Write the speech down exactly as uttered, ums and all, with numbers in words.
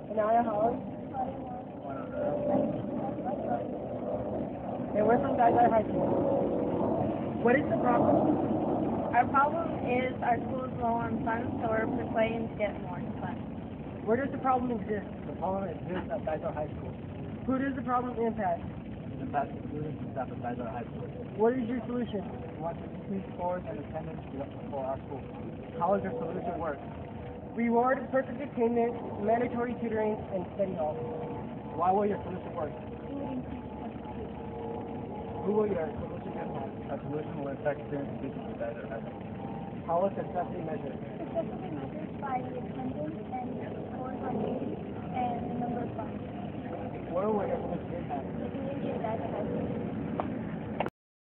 Anaya Holland. And we're from Dysart High School. What is the problem? Our problem is our school is low on funds, so we're persuading to get more funds. Where does the problem exist? The problem exists at Dysart High School. Who does the problem impact? It impacts the students and staff at Dysart High School. What is your solution? We want to increase scores and attendance for our school. How does your solution work? Reward perfect attainment, mandatory tutoring, and study hall. Why will your solution work? Who will your solution impact? Our solution will affect students and teachers at Dysart High School. How is success measured? Success will be measured by the attendance and scores on grades and the number of funds. Where will your solution impact? The community of Dysart High School.